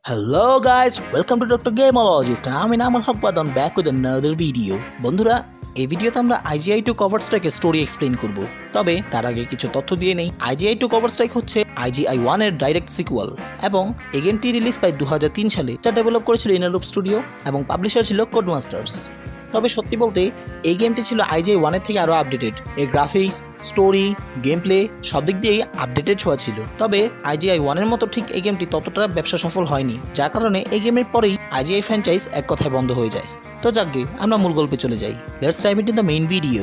Hello guys, welcome to doctor gemologist. আমি নামুল হক বাদন, back with another video. বন্ধুরা, এই ভিডিওতে আমরা IGI2 কভার স্ট্রাইকের স্টোরি এক্সপ্লেইন করব। তবে তার আগে কিছু তথ্য দিয়ে নেই। IGI2 কভার স্ট্রাইক হচ্ছে IGI1 এর ডাইরেক্ট সিকুয়াল এবং এই গেমটি রিলিজ পায় 2003 সালে, যা ডেভেলপ করেছিল ইনারলুপ স্টুডিও এবং পাবলিশার ছিল কোডমাস্টার্স। তবে সত্যি বলতে এই গেমটি ছিল IGI1 এর থেকে আরও আপডেটেড। এর গ্রাফিক্স, স্টোরি, গেম প্লে সব দিক দিয়েই আপডেটেড ছোঁয়া ছিল। তবে IGI1 এর মতো ঠিক এই গেমটি ততটা ব্যবসা সফল হয়নি, যার কারণে এই গেমের পরেই IGI ফ্র্যাঞ্চাইজ এক কথায় বন্ধ হয়ে যায়। তো যাকগে, আমরা মূল গল্পে চলে যাই। Let's dive into the main video.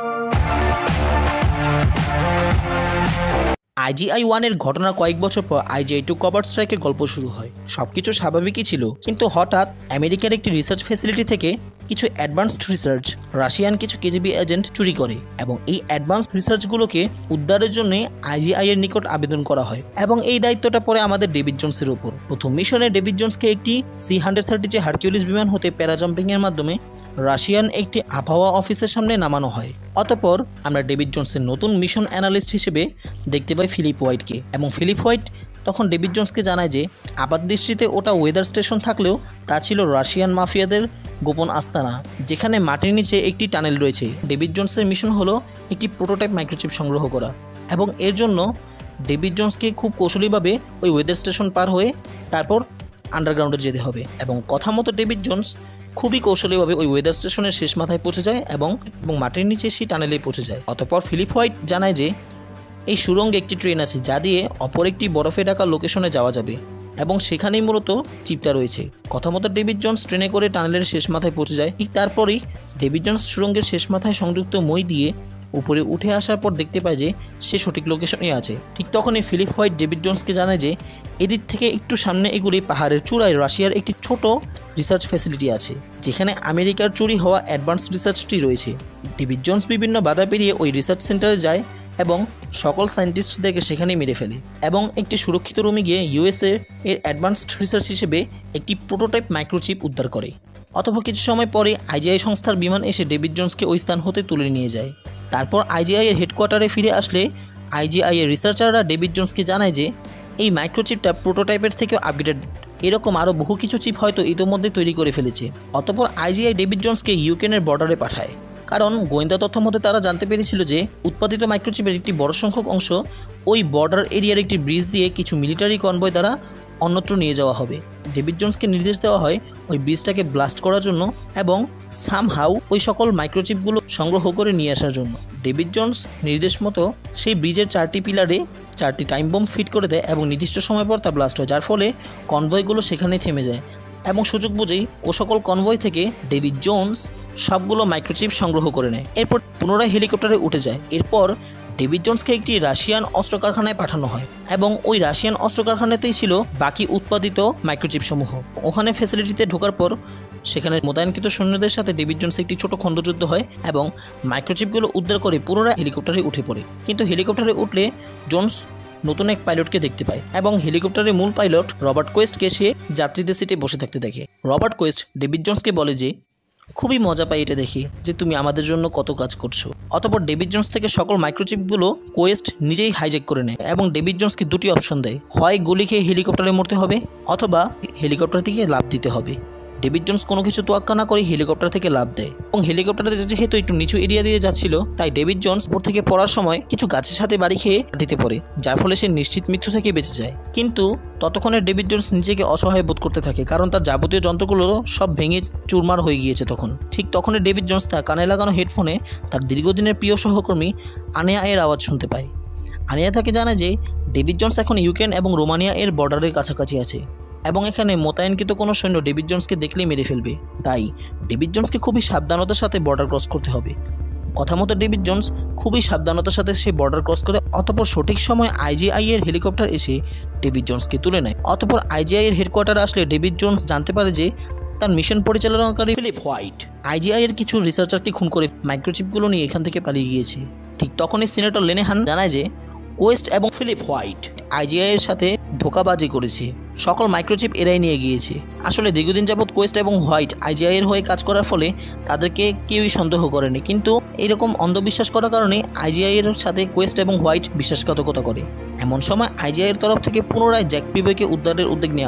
IGI1 এর ঘটনা কয়েক বছর পর IGI2 কভার স্ট্রাইকের গল্প শুরু হয়। সবকিছু স্বাভাবিকই ছিল, কিন্তু হঠাৎ আমেরিকার একটি রিসার্চ ফ্যাসিলিটি থেকে কিছু অ্যাডভান্সড রিসার্চ রাশিয়ান কিছু KGB এজেন্ট চুরি করে এবং এই অ্যাডভান্সড রিসার্চগুলোকে উদ্ধারের জন্য IGI এর নিকট আবেদন করা হয় এবং এই দায়িত্বটা পড়ে আমাদের ডেভিড জোনসের উপর। প্রথম মিশনে ডেভিড জোনসকে একটি C-130 হারকিউলিস বিমান হতে প্যারাজাম্পিং এর মাধ্যমে রাশিয়ান একটি আবহাওয়া অফিসের সামনে নামানো হয়। অতঃপর আমরা ডেভিড জোনসের নতুন মিশন অ্যানালিস্ট হিসেবে দেখতে পাই ফিলিপ হোয়াইটকে, এবং ফিলিপ হোয়াইট তখন ডেভিড জোনসকে জানায় যে আপাতদৃষ্টিতে ওটা ওয়েদার স্টেশন থাকলেও তা ছিল রাশিয়ান মাফিয়াদের গোপন আস্তানা, যেখানে মাটির নিচে একটি টানেল রয়েছে। ডেভিড জোনসের মিশন হলো একটি প্রোটোটাইপ মাইক্রোচিপ সংগ্রহ করা, এবং এর জন্য ডেভিড জোনসকে খুব কৌশলীভাবে ওই ওয়েদার স্টেশন পার হয়ে তারপর আন্ডারগ্রাউন্ডে যেতে হবে। এবং কথা মতো ডেভিড জোনস খুবই কৌশলীভাবে ওই ওয়েদার স্টেশনের শেষ মাথায় পৌঁছে যায় এবং মাটির নিচে সেই টানেলে পৌঁছে যায়। অতঃপর ফিলিপ হোয়াইট জানায় যে এই সুড়ঙ্গে একটি ট্রেন আছে যা দিয়ে অপর একটি বরফে ঢাকা লোকেশনে যাওয়া যাবে, এবং সেখানেই মূলত চিপটা রয়েছে। কথা মতো ডেভিড জোনস ট্রেনে করে টানেলের শেষ মাথায় পৌঁছে যায়। ঠিক তারপরেই ডেভিড জোনস সুড়ঙ্গের শেষ মাথায় সংযুক্ত মই দিয়ে উপরে উঠে আসার পর দেখতে পায় যে সে সঠিক লোকেশনে আছে। ঠিক তখনই ফিলিপ হোয়াইট ডেভিড জোনসকে জানায় যে এদিক থেকে একটু সামনে এগুলি পাহাড়ের চূড়ায় রাশিয়ার একটি ছোট রিসার্চ ফ্যাসিলিটি আছে, যেখানে আমেরিকার চুরি হওয়া অ্যাডভান্স রিসার্চটি রয়েছে। ডেভিড জোনস বিভিন্ন বাধা পেরিয়ে ওই রিসার্চ সেন্টারে যায় এবং সকল সায়েন্টিস্টদেরকে সেখানেই মেরে ফেলে এবং একটি সুরক্ষিত রুমে গিয়ে USA এর অ্যাডভান্সড রিসার্চ হিসেবে একটি প্রোটোটাইপ মাইক্রোচিপ উদ্ধার করে। অথবা কিছু সময় পরে IGI সংস্থার বিমান এসে ডেভিড জোনসকে ওই স্থান হতে তুলে নিয়ে যায়। তারপর IGI এর হেডকোয়ার্টারে ফিরে আসলে IGI এর রিসার্চাররা ডেভিড জোনসকে জানায় যে এই মাইক্রোচিপটা প্রোটোটাইপের থেকেও আপগ্রেডেড, এরকম আরও বহু কিছু চিপ হয়তো ইতোমধ্যে তৈরি করে ফেলেছে। অতঃপর IGI ডেভিড জোনসকে ইউক্রেনের বর্ডারে পাঠায়, কারণ গোয়েন্দা তথ্য মতে তারা জানতে পেরেছিল যে উৎপাদিত মাইক্রোচিপের একটি বড় সংখ্যক অংশ ওই বর্ডার এরিয়ার একটি ব্রিজ দিয়ে কিছু মিলিটারি কনভয় দ্বারা অন্যত্র নিয়ে যাওয়া হবে। ডেভিড জোনসকে নির্দেশ দেওয়া হয় ওই ব্রিজটাকে ব্লাস্ট করার জন্য এবং সামহাউ ওই সকল মাইক্রোচিপগুলো সংগ্রহ করে নিয়ে আসার জন্য। ডেভিড জোনস নির্দেশ মতো সেই ব্রিজের 4টি পিলারে 4টি টাইম বোম ফিট করে দেয় এবং নির্দিষ্ট সময় পর তা ব্লাস্ট হয়, যার ফলে কনভয়গুলো সেখানেই থেমে যায়। এবং সুযোগ বুঝেই ও সকল কনভয় থেকে ডেভিড জোনস সবগুলো মাইক্রোচিপ সংগ্রহ করে নেয়। এরপর পুনরায় হেলিকপ্টারে উঠে যায়। এরপর ডেভিড জোনসকে একটি রাশিয়ান অস্ত্র কারখানায় পাঠানো হয় এবং ওই রাশিয়ান অস্ত্র কারখানাতেই ছিল বাকি উৎপাদিত মাইক্রোচিপ সমূহ। ওখানে ফ্যাসিলিটিতে ঢোকার পর সেখানে মোতায়েনকৃত সৈন্যদের সাথে ডেভিড জোনস একটি ছোট খণ্ডযুদ্ধ হয় এবং মাইক্রোচিপগুলো উদ্ধার করে পুনরায় হেলিকপ্টারে উঠে পড়ে। কিন্তু হেলিকপ্টারে উঠলে জোনস নতুন এক পাইলটকে দেখতে পায় এবং হেলিকপ্টারের মূল পাইলট রবার্ট কোয়েস্টকে সে যাত্রীদের সিটে বসে থাকতে দেখে। রবার্ট কোয়েস্ট ডেভিড জোনসকে বলে যে খুবই মজা পাই এটা দেখে যে তুমি আমাদের জন্য কত কাজ করছো। অতঃপর ডেভিড জোনস থেকে সকল মাইক্রোচিপগুলো কোয়েস্ট নিজেই হাইজ্যাক করে নেয় এবং ডেভিড জোনসকে দুটি অপশন দেয়, হয় গুলি খেয়ে হেলিকপ্টারে মরতে হবে অথবা হেলিকপ্টার থেকে লাফ দিতে হবে। ডেভিড জোনস কোনো কিছু তোয়াক্কা না করে হেলিকপ্টার থেকে লাফ দেয় এবং হেলিকপ্টারে যেহেতু একটু নিচু এরিয়া দিয়ে যাচ্ছিল, তাই ডেভিড জোনস উপর থেকে পড়ার সময় কিছু গাছের সাথে বাড়ি খেয়ে মাটিতে পড়ে, যার ফলে সে নিশ্চিত মৃত্যু থেকে বেঁচে যায়। কিন্তু ততক্ষণে ডেভিড জোনস নিজেকে অসহায় বোধ করতে থাকে, কারণ তার যাবতীয় যন্ত্রগুলো সব ভেঙে চুরমার হয়ে গিয়েছে। ঠিক তখনই ডেভিড জোনস তার কানে লাগানো হেডফোনে তার দীর্ঘদিনের প্রিয় সহকর্মী আনিয়া এর আওয়াজ শুনতে পায়। আনিয়া তাকে জানায় যে ডেভিড জোনস এখন ইউক্রেন এবং রোমানিয়া এর বর্ডারের কাছাকাছি আছে এবং এখানে মোতায়েনকৃত কোনো সৈন্য ডেভিড জোনসকে দেখলেই মেরে ফেলবে, তাই ডেভিড জোনসকে খুবই সাবধানতার সাথে বর্ডার ক্রস করতে হবে। কথা মতো ডেভিড জোনস খুবই সাবধানতার সাথে সে বর্ডার ক্রস করে। অতঃপর সঠিক সময় IGI এর হেলিকপ্টার এসে ডেভিড জোনসকে তুলে নেয়। অতঃপর IGI এর হেডকোয়ার্টারে আসলে ডেভিড জোনস জানতে পারে যে তার মিশন পরিচালনাকারী ফিলিপ হোয়াইট IGI এর কিছু রিসার্চারকে খুন করে মাইক্রোচিপগুলো নিয়ে এখান থেকে পালিয়ে গিয়েছে। ঠিক তখনই সিনেটর লেনেহান জানায় যে কোয়েস্ট এবং ফিলিপ হোয়াইট IGI এর সাথে ধোঁকাবাজি করেছে, সকল মাইক্রোচিপ এরাই নিয়ে গিয়েছে। আসলে দীর্ঘদিন যাবৎ কোয়েস্ট এবং হোয়াইট IGI এর হয়ে কাজ করার ফলে তাদেরকে কেউই সন্দেহ করেনি, কিন্তু এরকম অন্ধবিশ্বাস করার কারণে IGI এর সাথে কোয়েস্ট এবং হোয়াইট বিশ্বাসঘাতকতা করে। এমন সময় IGI এর তরফ থেকে পুনরায় জ্যাক পিবয়কে উদ্ধারের উদ্যোগ নেওয়া হয়।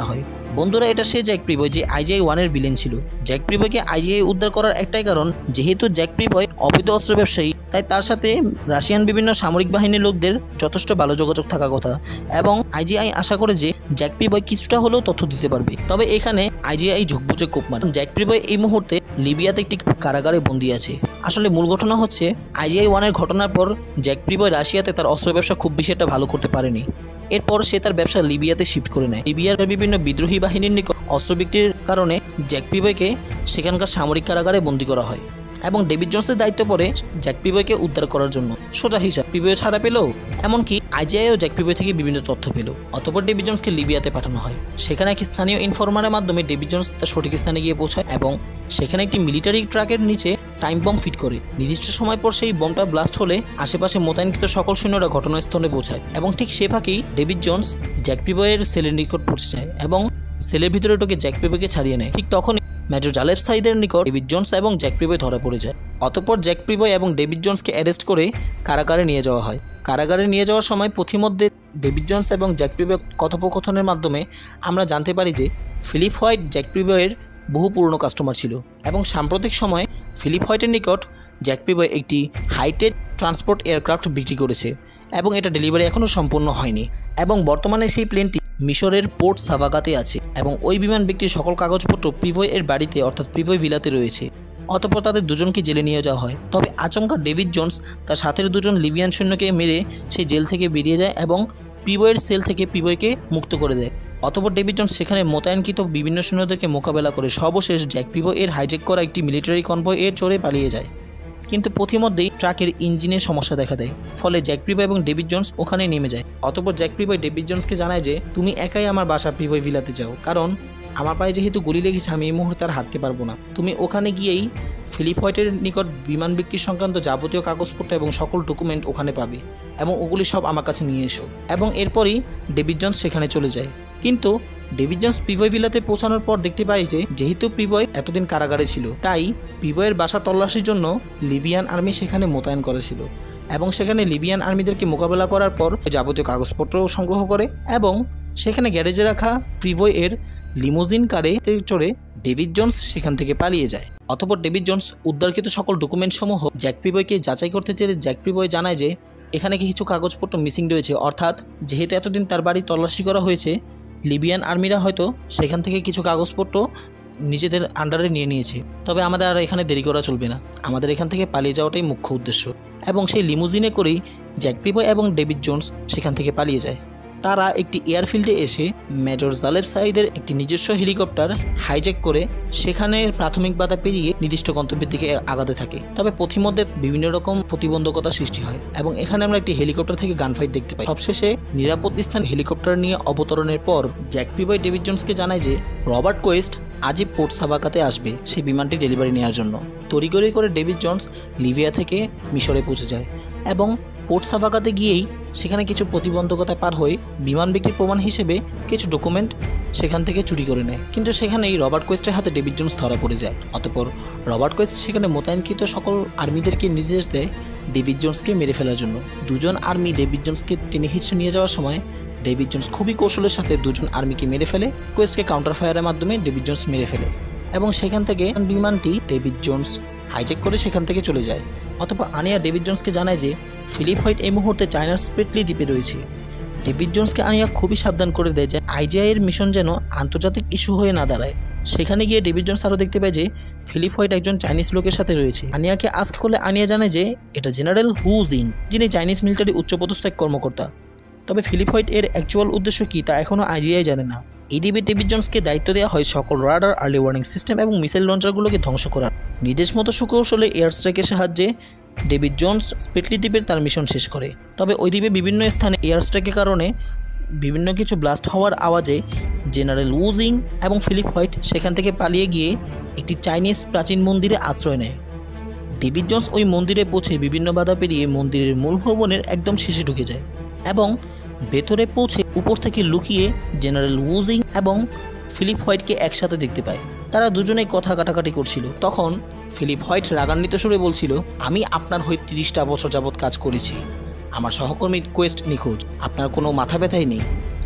বন্ধুরা, এটা সে জ্যাক প্রিবয় যে IGI-1 এর ভিলেন ছিল। জ্যাক প্রিবয়কে IGI উদ্ধার করার একটাই কারণ, যেহেতু জ্যাক প্রিবয় অবৈধ অস্ত্র ব্যবসায়ী, তাই তার সাথে রাশিয়ান বিভিন্ন সামরিক বাহিনীর লোকদের যথেষ্ট ভালো যোগাযোগ থাকার কথা, এবং IGI আশা করে যে জ্যাক প্রিবয় কিছুটা হলেও তথ্য দিতে পারবে। তবে এখানে IGI ঝুঁকবুঝে কোপ মারে। জ্যাক প্রিবয় এই মুহূর্তে লিবিয়াতে একটি কারাগারে বন্দী আছে। আসলে মূল ঘটনা হচ্ছে IGI-1 এর ঘটনার পর জ্যাক প্রিবয় রাশিয়াতে তার অস্ত্র ব্যবসা খুব বেশি একটা ভালো করতে পারেনি। এরপর সে তার ব্যবসা লিবিয়াতে শিফট করে নেয়। লিবিয়ার বিভিন্ন বিদ্রোহী বাহিনীর নিকট অস্ত্র বিক্রির কারণে জ্যাক প্রিবয়কে সেখানকার সামরিক কারাগারে বন্দী করা হয় এবং ডেভিড জোন্সের দায়িত্ব পড়ে জ্যাক প্রিবয়কে উদ্ধার করার জন্য। সোজা হিসাব, প্রিবয় ছাড়া পেল, এমনকি IGI-ও জ্যাক প্রিবয় থেকে বিভিন্ন তথ্য পেল। অতঃপর ডেভিড জোন্সকে লিবিয়াতে পাঠানো হয়। সেখানে এক স্থানীয় ইনফরমারের মাধ্যমে ডেভিড জোন্স তার সঠিক স্থানে গিয়ে পৌঁছায় এবং সেখানে একটি মিলিটারি ট্রাকের নিচে টাইম বম্ব ফিট করে। নির্দিষ্ট সময় পর সেই বমটা ব্লাস্ট হলে আশেপাশে মোতায়েনকৃত সকল সৈন্যরা ঘটনাস্থলে পৌঁছায় এবং ঠিক সে ফাঁকেই ডেভিড জোন্স জ্যাক প্রিবয়ের সেলের নিকট পৌঁছে যায় এবং সেলের ভিতরে ঢুকে জ্যাক প্রিবয়কে ছাড়িয়ে নেয়। ঠিক তখনই মেজর জালেব সাইদের নিকট ডেভিড জোন্স এবং জ্যাক প্রিবয় ধরা পড়ে যায়। অতঃপর জ্যাক প্রিবয় এবং ডেভিড জোন্সকে অ্যারেস্ট করে কারাগারে নিয়ে যাওয়া হয়। কারাগারে নিয়ে যাওয়ার সময় পথিমধ্যে ডেভিড জোন্স এবং জ্যাক প্রিবয় কথোপকথনের মাধ্যমে আমরা জানতে পারি যে ফিলিপ হোয়াইট জ্যাক প্রিবয়ের বহু পুরনো কাস্টমার ছিল এবং সাম্প্রতিক সময়ে ফিলিপ হোয়াইটের নিকট জ্যাক প্রিবয় একটি হাইটেক ট্রান্সপোর্ট এয়ারক্রাফট বিক্রি করেছে এবং এটা ডেলিভারি এখনও সম্পূর্ণ হয়নি এবং বর্তমানে সেই প্লেনটি মিশরের পোর্ট সাভাগাতে আছে এবং ওই বিমান বিক্রির সকল কাগজপত্র প্রিবয় এর বাড়িতে অর্থাৎ প্রিবয় ভিলাতে রয়েছে। অতঃপর তাদের দুজনকে জেলে নিয়ে যাওয়া হয়। তবে আচমকা ডেভিড জোন্স তার সাথের দুজন লিবিয়ান সৈন্যকে মেরে সেই জেল থেকে বেরিয়ে যায় এবং প্রিবয়ের সেল থেকে প্রিবয়কে মুক্ত করে দেয়। অতঃপর ডেভিড জোন্স সেখানে মোতায়েনকৃত বিভিন্ন সৈন্যদেরকে মোকাবেলা করে সর্বশেষ জ্যাক প্রিবয় এর হাইজ্যাক করা একটি মিলিটারি কনভয় এর চড়ে পালিয়ে যায়। কিন্তু পথিমধ্যেই ট্রাকের ইঞ্জিনের সমস্যা দেখা দেয়, ফলে জ্যাক প্রিবয় এবং ডেভিড জোন্স ওখানে নেমে যায়। অতঃপর জ্যাক প্রিবয় ডেভিড জোন্সকে জানায় যে তুমি একাই আমার বাসা প্রিবয় ভিলাতে যাও, কারণ আমার পায়ে যেহেতু গুলি লেগেছে আমি এই মুহূর্তে আর হাঁটতে পারবো না। তুমি ওখানে গিয়েই ফিলিপ হোয়াইটের নিকট বিমান বিক্রি সংক্রান্ত যাবতীয় কাগজপত্র এবং সকল ডকুমেন্ট ওখানে পাবে এবং ওগুলি সব আমার কাছে নিয়ে এসো। এবং এরপরই ডেভিড জোন্স সেখানে চলে যায়। কিন্তু ডেভিড জোন্স প্রিবয় ভিলাতে পৌঁছানোর পর দেখতে পাই যে যেহেতু প্রিবয় এতদিন কারাগারে ছিল, তাই প্রিবয়ের বাসা তল্লাশির জন্য লিবিয়ান আর্মি সেখানে মোতায়েন করেছিল এবং সেখানে লিবিয়ান আর্মিদেরকে মোকাবেলা করার পর যাবতীয় কাগজপত্র সংগ্রহ করে এবং সেখানে গ্যারেজে রাখা প্রিবয় এর লিমোজিন কারে চড়ে ডেভিড জোন্স সেখান থেকে পালিয়ে যায়। অতঃপর ডেভিড জোন্স উদ্ধারকৃত সকল ডকুমেন্ট সমূহ জ্যাক প্রিবয়কে যাচাই করতে চেয়ে জ্যাক প্রিবয় জানায় যে এখানে কিছু কাগজপত্র মিসিং রয়েছে, অর্থাৎ যেহেতু এতদিন তার বাড়ি তল্লাশি করা হয়েছে, লিবিয়ান আর্মিরা হয়তো সেখান থেকে কিছু কাগজপত্র নিজেদের আন্ডারে নিয়ে নিয়েছে। তবে আমাদের আর এখানে দেরি করা চলবে না, আমাদের এখান থেকে পালিয়ে যাওয়াটাই মুখ্য উদ্দেশ্য। এবং সেই লিমুজিনে করেই জ্যাক প্রিবয় এবং ডেভিড জোন্স সেখান থেকে পালিয়ে যায়। তারা একটি এয়ারফিল্ডে এসে মেজর জালেব সাইদের একটি নিজস্ব হেলিকপ্টার হাইজ্যাক করে সেখানে প্রাথমিক বাধা পেরিয়ে নির্দিষ্ট গন্তব্যের দিকে আগাতে থাকে। তবে পথিমধ্যে বিভিন্ন রকম প্রতিবন্ধকতা সৃষ্টি হয় এবং এখানে আমরা একটি হেলিকপ্টার থেকে গানফাইট দেখতে পাই। সবশেষে নিরাপদ স্থানে হেলিকপ্টার নিয়ে অবতরণের পর জ্যাক প্রিবয় ডেভিড জোন্সকে জানায় যে রবার্ট কোয়েস্ট আজই পোর্ট সাভাগাতে আসবে সেই বিমানটি ডেলিভারি নেওয়ার জন্য। তড়িঘড়ি করে ডেভিড জোন্স লিবিয়া থেকে মিশরে পৌঁছে যায় এবং পোর্ট সাভাগাতে গিয়েই সেখানে কিছু প্রতিবন্ধকতা পার হয়ে বিমান বিক্রির প্রমাণ হিসেবে কিছু ডকুমেন্ট সেখান থেকে চুরি করে নেয়। কিন্তু সেখানেই রবার্ট কোয়েস্টের হাতে ডেভিড জোন্স ধরা পড়ে যায়। অতঃপর রবার্ট কোয়েস্ট সেখানে মোতায়েনকৃত সকল আর্মিদেরকে নির্দেশ দেয় ডেভিড জোন্সকে মেরে ফেলার জন্য। দুজন আর্মি ডেভিড জোন্সকে টেনে হিঁচড়ে নিয়ে যাওয়ার সময় ডেভিড জোন্স খুবই কৌশলের সাথে দুজন আর্মিকে মেরে ফেলে। কোয়েস্টকে কাউন্টার ফায়ারের মাধ্যমে ডেভিড জোন্স মেরে ফেলে এবং সেখান থেকে বিমানটি ডেভিড জোন্স হাইজ্যাক করে সেখান থেকে চলে যায়। অতঃপর আনিয়া ডেভিড জোন্সকে জানায় যে ফিলিপ হোয়াইট এই মুহূর্তে চায়নার স্প্রেটলি দ্বীপে রয়েছে। ডেভিড জোন্সকে আনিয়া খুবই সাবধান করে দেয় যে IGI এর মিশন যেন আন্তর্জাতিক ইস্যু হয়ে না দাঁড়ায়। সেখানে গিয়ে ডেভিড জোন্স আরও দেখতে পায় যে ফিলিপ হোয়াইট একজন চাইনিজ লোকের সাথে রয়েছে। আনিয়াকে আস্ক করলে আনিয়া জানায় যে এটা জেনারেল হু জিন, যিনি চাইনিজ মিলিটারি উচ্চপদস্থ এক কর্মকর্তা। তবে ফিলিপ হোয়াইট এর অ্যাকচুয়াল উদ্দেশ্য কী তা এখনও IGI জানে না। এই দ্বীপে ডেভিড জোন্সকে দায়িত্ব দেওয়া হয় সকল রাডার, আর্লি ওয়ার্নিং সিস্টেম এবং মিসাইল লঞ্চারগুলোকে ধ্বংস করার। নির্দেশ মতো সুকৌশলে এয়ার স্ট্রাইকের সাহায্যে ডেভিড জোন্স স্প্রেটলি দ্বীপের তার মিশন শেষ করে। তবে ওই দ্বীপে বিভিন্ন স্থানে এয়ার স্ট্রাইকের কারণে বিভিন্ন কিছু ব্লাস্ট হওয়ার আওয়াজে জেনারেল উ জিং এবং ফিলিপ হোয়াইট সেখান থেকে পালিয়ে গিয়ে একটি চাইনিজ প্রাচীন মন্দিরে আশ্রয় নেয়। ডেভিড জোন্স ওই মন্দিরে পৌঁছে বিভিন্ন বাধা পেরিয়ে মন্দিরের মূল ভবনের একদম শেষে ঢুকে যায় এবং ভেতরে পৌঁছে উপর থেকে লুকিয়ে জেনারেল উ জিং এবং ফিলিপ হোয়াইটকে একসাথে দেখতে পায়। তারা দুজনেই কথা কাটাকাটি করছিল। তখন ফিলিপ হোয়াইট রাগান্বিত সুরে বলছিল, আমি আপনার হয়ে 30টা বছর যাবৎ কাজ করেছি, আমার সহকর্মী কোয়েস্ট নিখোঁজ, আপনার কোনো মাথা ব্যথাই নেই।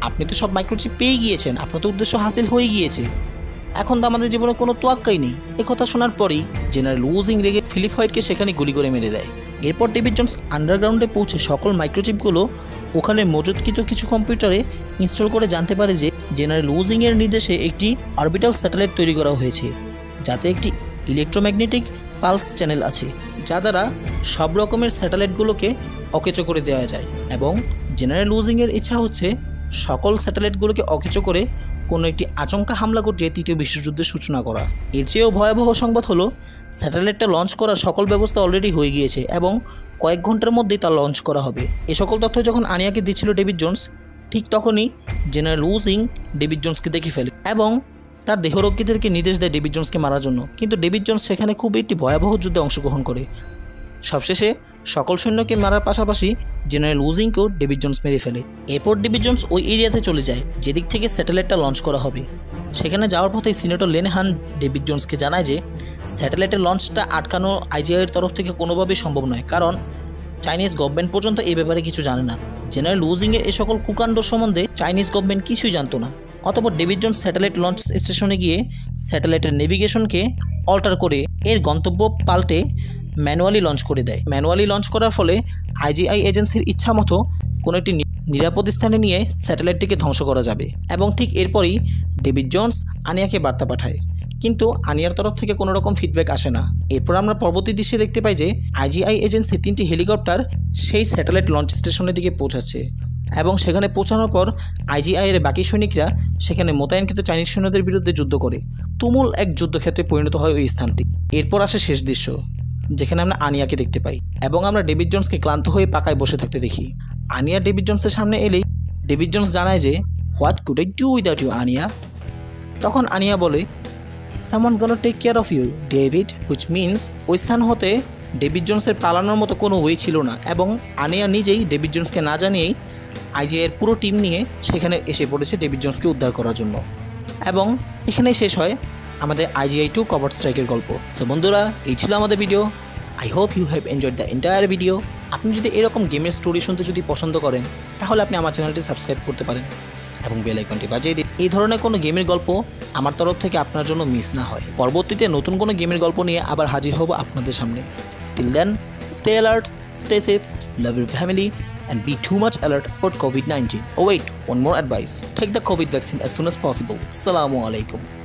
আপনি তো সব মাইক্রোচিপ পেয়ে গিয়েছেন, আপনার তো উদ্দেশ্য হাসিল হয়ে গিয়েছে, এখন তো আমাদের জীবনে কোনো তোয়াক্কাই নেই। কথা শোনার পরেই জেনারেল উজিং রেগে ফিলিপ হোয়াইটকে সেখানে গুলি করে মেরে দেয়। এরপর ডেভিড জোন্স আন্ডারগ্রাউন্ডে পৌঁছে সকল মাইক্রোচিপগুলো ওখানে মজুদকৃত কিছু কম্পিউটারে ইনস্টল করে জানতে পারে যে জেনারেল উজিংয়ের নির্দেশে একটি অরবিটাল স্যাটেলাইট তৈরি করা হয়েছে, যাতে একটি ইলেকট্রোম্যাগনেটিক পালস চ্যানেল আছে, যা দ্বারা সব রকমের স্যাটেলাইটগুলোকে অকেচো করে দেওয়া যায়। এবং জেনারেল উজিংয়ের ইচ্ছা হচ্ছে সকল স্যাটেলাইটগুলোকে অকেচো করে কোনো একটি আচমকা হামলা ঘটিয়ে তৃতীয় বিশ্বযুদ্ধের সূচনা করা। এর চেয়েও ভয়াবহ সংবাদ হলো স্যাটেলাইটটা লঞ্চ করার সকল ব্যবস্থা অলরেডি হয়ে গিয়েছে এবং কয়েক ঘন্টার মধ্যেই তা লঞ্চ করা হবে। এ সকল তথ্য যখন আনিয়াকে দিচ্ছিল ডেভিড জোন্স, ঠিক তখনই জেনারেল উজিং ডেভিড জোন্সকে দেখে ফেলে এবং তার দেহরক্ষীদেরকে নির্দেশ দেয় ডেভিড জোন্সকে মারার জন্য। কিন্তু ডেভিড জোন্স সেখানে খুব একটি ভয়াবহ যুদ্ধে অংশগ্রহণ করে। সবশেষে সকল সৈন্যকে মারার পাশাপাশি জেনারেল উজিংকেও ডেভিড জোন্স মেরে ফেলে। এরপর ডেভিড জোন্স ওই এরিয়াতে চলে যায় যেদিক থেকে স্যাটেলাইটটা লঞ্চ করা হবে। সেখানে যাওয়ার পথে সিনেটর লেন হান ডেভিড জোন্সকে জানায় যে স্যাটেলাইটের লঞ্চটা আটকানো আইজিআইয়ের তরফ থেকে কোনোভাবেই সম্ভব নয়, কারণ চাইনিজ গভর্নমেন্ট পর্যন্ত এই ব্যাপারে কিছু জানে না। জেনারেল উজিংয়ের এই সকল কুকাণ্ড সম্বন্ধে চাইনিজ গভর্নমেন্ট কিছুই জানতো না। অতঃপর ডেভিড জোন্স স্যাটেলাইট লঞ্চ স্টেশনে গিয়ে স্যাটেলাইটের নেভিগেশনকে অল্টার করে এর গন্তব্য পাল্টে ম্যানুয়ালি লঞ্চ করে দেয়। ম্যানুয়ালি লঞ্চ করার ফলে আইজিআই এজেন্সির ইচ্ছা মতো কোনো একটি নিরাপদ স্থানে নিয়ে স্যাটেলাইটটিকে ধ্বংস করা যাবে। এবং ঠিক এরপরই ডেভিড জোন্স আনিয়াকে বার্তা পাঠায়, কিন্তু আনিয়ার তরফ থেকে কোনো রকম ফিডব্যাক আসে না। এরপর আমরা পরবর্তী দৃশ্যে দেখতে পাই যে আইজিআই এজেন্সির 3টি হেলিকপ্টার সেই স্যাটেলাইট লঞ্চ স্টেশনের দিকে পৌঁছাচ্ছে এবং সেখানে পৌঁছানোর পর আইজিআইয়ের বাকি সৈনিকরা সেখানে মোতায়েনকৃত চাইনিজ সৈন্যদের বিরুদ্ধে যুদ্ধ করে। তুমুল এক যুদ্ধক্ষেত্রে পরিণত হয় ওই স্থানটি। এরপর আসে শেষ দৃশ্য, যেখানে আমরা আনিয়াকে দেখতে পাই এবং আমরা ডেভিড জোন্সকে ক্লান্ত হয়ে পাকায় বসে থাকতে দেখি। আনিয়া ডেভিড জোন্সের সামনে এলেই ডেভিড জোন্স জানায় যে what could I do without you Anya. তখন আনিয়া বলে someone's gonna take care of you David, which means ওই স্থান হতে ডেভিড জোন্সের পালানোর মতো কোনো ওয়ে ছিল না। এবং আনিয়া নিজেই ডেভিড জোন্সকে না জানিয়েই আইজিআইয়ের পুরো টিম নিয়ে সেখানে এসে পড়েছে ডেভিড জোন্সকে উদ্ধার করার জন্য। এবং এখানেই শেষ হয় আমাদের IGI 2 কভার্ট স্ট্রাইকের গল্প। তো বন্ধুরা, এই ছিল আমাদের video. I hope you have enjoyed the entire video. আপনি যদি এরকম গেমের স্টোরি শুনতে যদি পছন্দ করেন, তাহলে আপনি আমার চ্যানেলটি সাবস্ক্রাইব করতে পারেন এবং বেল আইকনটি বাজিয়ে দিন, এই ধরনের কোনো গেমের গল্প আমার তরফ থেকে আপনার জন্য মিস না হয়। পরবর্তীতে নতুন কোনো গেমের গল্প নিয়ে আবার হাজির হব আপনাদের সামনে। Till then, stay alert, stay safe, love your family, and be too much alert about COVID-19. Oh wait, one more advice. Take the COVID vaccine as soon as possible. Assalamu alaikum.